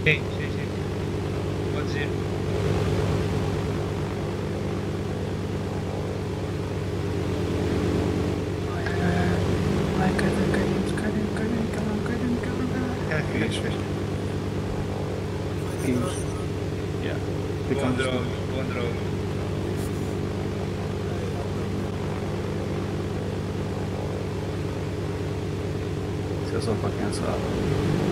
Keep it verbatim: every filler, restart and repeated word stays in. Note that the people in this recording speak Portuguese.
Sim, sim, sim. Pode ir. Ai, ai, ai, ai, caímos, caímos, caímos, caímos, caímos, caímos, caímos, caímos. É, Fiz, fixe. fiz. Caímos. Yeah. Bom Ficámos drone, todos. bom drone. Isso é só para quem sabe.